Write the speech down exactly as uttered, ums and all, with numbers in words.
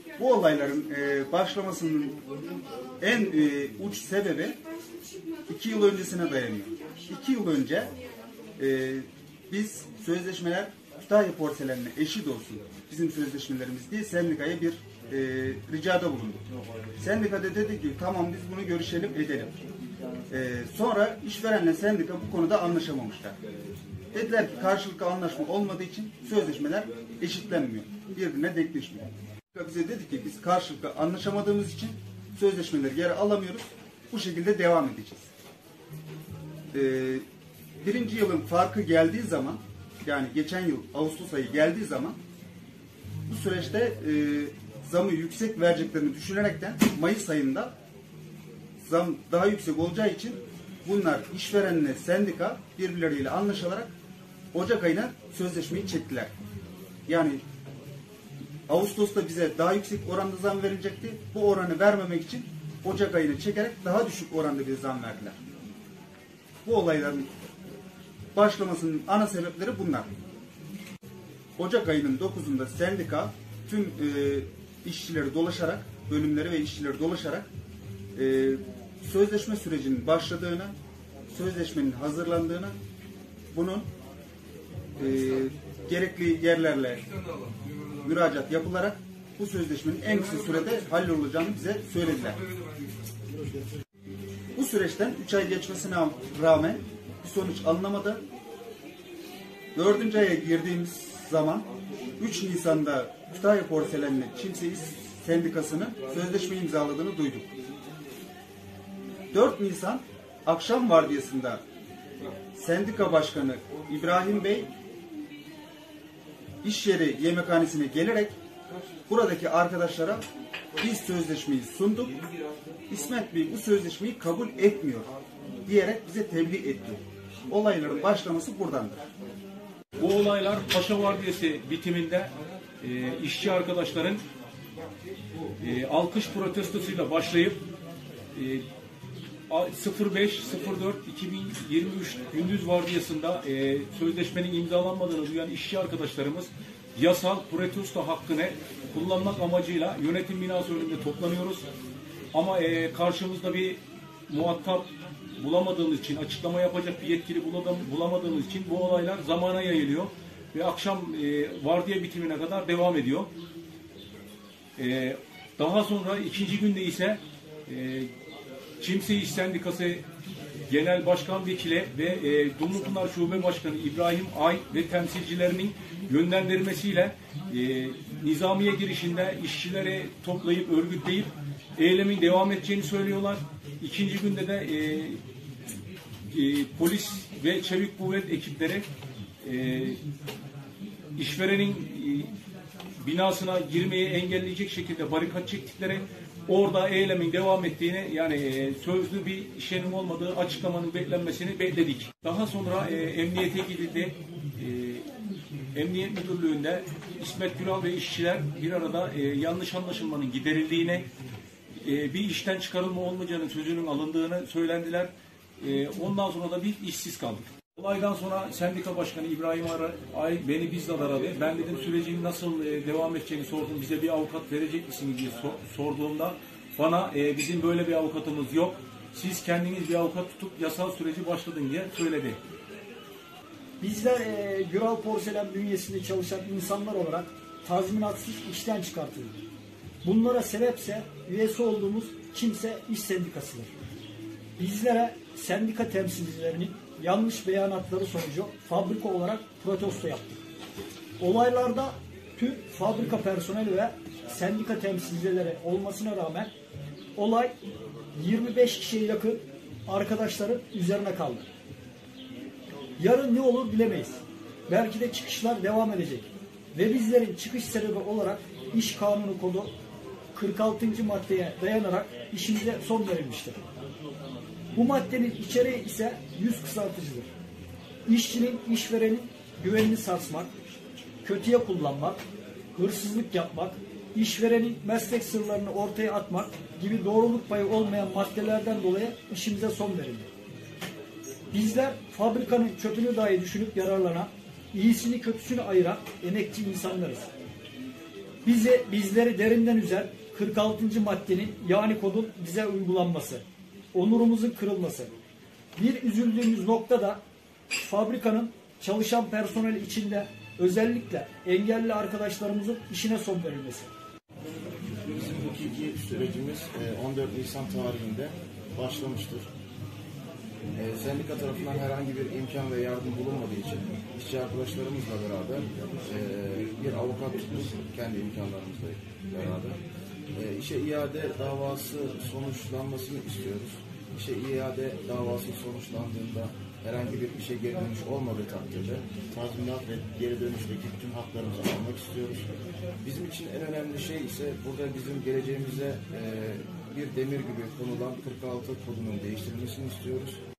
Bu olayların e, başlamasının en e, uç sebebi iki yıl öncesine dayanıyor. İki yıl önce e, biz sözleşmeler Kütahya porselenine eşit olsun bizim sözleşmelerimiz diye sendikaya bir e, ricada bulunduk. Sendika da dedi ki tamam biz bunu görüşelim edelim. E, sonra işverenle sendika bu konuda anlaşamamışlar. Dediler ki karşılıklı anlaşma olmadığı için sözleşmeler eşitlenmiyor. Birbirine denkleşmiyor. Bize dedi ki biz karşılıklı anlaşamadığımız için sözleşmeleri geri alamıyoruz. Bu şekilde devam edeceğiz. Ee, birinci yılın farkı geldiği zaman, yani geçen yıl Ağustos ayı geldiği zaman bu süreçte e, zamı yüksek vereceklerini düşünerekten Mayıs ayında zam daha yüksek olacağı için bunlar işverenle sendika birbirleriyle anlaşılarak Ocak ayına sözleşmeyi çektiler. Yani Ağustos'ta bize daha yüksek oranda zam verilecekti. Bu oranı vermemek için Ocak ayını çekerek daha düşük oranda bir zam verdiler. Bu olayların başlamasının ana sebepleri bunlar. Ocak ayının dokuzunda sendika tüm e, işçileri dolaşarak, bölümleri ve işçileri dolaşarak e, sözleşme sürecinin başladığını, sözleşmenin hazırlandığını, bunun e, gerekli yerlerle müracaat yapılarak bu sözleşmenin en kısa sürede hallolacağını bize söylediler. Bu süreçten üç ay geçmesine rağmen bir sonuç alınamadı. dördüncü aya girdiğimiz zaman üç Nisan'da Kütahya Porselen'le Çimse İş Sendikası'nın sözleşme imzaladığını duyduk. dört Nisan akşam vardiyasında sendika başkanı İbrahim Bey iş yeri yemekhanesine gelerek buradaki arkadaşlara biz sözleşmeyi sunduk. İsmet Bey bu sözleşmeyi kabul etmiyor diyerek bize tebliğ etti. Olayların başlaması buradandır. Bu olaylar Paşa Vardiyası bitiminde e, işçi arkadaşların e, alkış protestosuyla başlayıp e, sıfır beş sıfır dört iki bin yirmi üç gündüz vardiyasında e, sözleşmenin imzalanmadığını duyan işçi arkadaşlarımız yasal protesto hakkını kullanmak amacıyla yönetim binası önünde toplanıyoruz. Ama e, karşımızda bir muhatap bulamadığımız için, açıklama yapacak bir yetkili bulamadığımız için bu olaylar zamana yayılıyor ve akşam e, vardiya bitimine kadar devam ediyor. E, daha sonra ikinci günde ise e, Çimse İş Sendikası Genel Başkan Vekili ve e, Dumlupınar Şube Başkanı İbrahim Ay ve temsilcilerinin yönlendirmesiyle e, nizamiye girişinde işçileri toplayıp örgütleyip eylemin devam edeceğini söylüyorlar. İkinci günde de e, e, polis ve çevik kuvvet ekipleri e, işverenin e, binasına girmeyi engelleyecek şekilde barikat çektikleri, orada eylemin devam ettiğini, yani e, sözlü bir işlenim olmadığı açıklamanın beklenmesini bekledik. Daha sonra e, emniyete gidildi. E, Emniyet Müdürlüğü'nde İsmet Güral ve işçiler bir arada e, yanlış anlaşılmanın giderildiğini, e, bir işten çıkarılma olmayacağının sözünün alındığını söylendiler. E, ondan sonra da biz işsiz kaldık. Olaydan sonra Sendika Başkanı İbrahim Ay beni bizzat aradı. Ben dedim sürecin nasıl e, devam edeceğini sordum. Bize bir avukat verecek misiniz diye so sorduğumda bana e, bizim böyle bir avukatımız yok. Siz kendiniz bir avukat tutup yasal süreci başladın diye söyledi. Bizler e, Güral Porselen bünyesinde çalışan insanlar olarak tazminatsız işten çıkartıldık. Bunlara sebepse üyesi olduğumuz Çimse İş Sendikası'dır. Bizlere sendika temsilcilerinin yanlış beyanatları sonucu fabrika olarak protesto yaptık. Olaylarda tüm fabrika personeli ve sendika temsilcileri olmasına rağmen olay yirmi beş kişiye yakın arkadaşların üzerine kaldı. Yarın ne olur bilemeyiz. Belki de çıkışlar devam edecek. Ve bizlerin çıkış sebebi olarak İş Kanunu kodu kırk altıncı maddeye dayanarak işimize son verilmiştir. Bu maddenin içeriği ise yüz kısaltıcıdır. İşçinin, işverenin güvenini sarsmak, kötüye kullanmak, hırsızlık yapmak, işverenin meslek sırlarını ortaya atmak gibi doğruluk payı olmayan maddelerden dolayı işimize son verildi. Bizler fabrikanın kötülüğü dahi düşünüp yararlanan, iyisini kötüsünü ayıran emekçi insanlarız. Bize bizleri derinden üzen kırk altıncı maddenin yani kodun bize uygulanması, onurumuzun kırılması. Bir üzüldüğümüz nokta da fabrikanın çalışan personeli içinde özellikle engelli arkadaşlarımızın işine son verilmesi. Bizim hukuki sürecimiz on dört Nisan tarihinde başlamıştır. Sendika tarafından herhangi bir imkan ve yardım bulunmadığı için işçi arkadaşlarımızla beraber bir avukat tuttuk, kendi imkanlarımızla beraber. İşe iade davası sonuçlanmasını istiyoruz. İşe iade davası sonuçlandığında herhangi bir işe geri dönüş olmadığı takdirde tazminat ve geri dönüşteki tüm haklarımızı almak istiyoruz. Bizim için en önemli şey ise burada bizim geleceğimize bir demir gibi konulan kırk altı kodunun değiştirilmesini istiyoruz.